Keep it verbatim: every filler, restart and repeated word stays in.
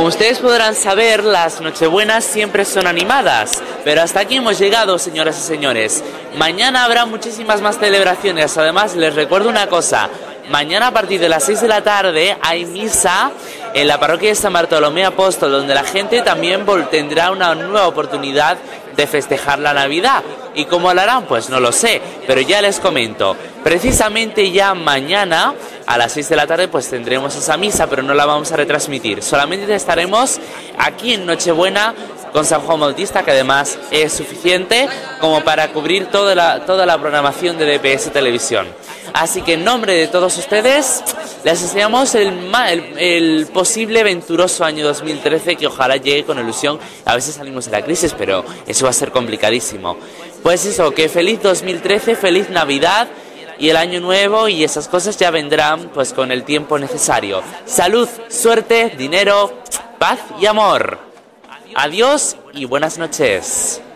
Como ustedes podrán saber, las Nochebuenas siempre son animadas, pero hasta aquí hemos llegado, señoras y señores. Mañana habrá muchísimas más celebraciones. Además, les recuerdo una cosa: mañana a partir de las seis de la tarde hay misa en la parroquia de San Bartolomé Apóstol, donde la gente también tendrá una nueva oportunidad de festejar la Navidad. ¿Y cómo lo harán? Pues no lo sé, pero ya les comento. Precisamente ya mañana a las seis de la tarde pues tendremos esa misa, pero no la vamos a retransmitir. Solamente estaremos aquí en Nochebuena con San Juan Bautista, que además es suficiente como para cubrir toda la, toda la programación de D P S Televisión. Así que en nombre de todos ustedes les deseamos el, el, el posible venturoso año dos mil trece, que ojalá llegue con ilusión. A veces salimos de la crisis, pero eso va a ser complicadísimo. Pues eso, que feliz dos mil trece, feliz Navidad, y el año nuevo y esas cosas ya vendrán pues con el tiempo necesario. Salud, suerte, dinero, paz y amor. Adiós y buenas noches.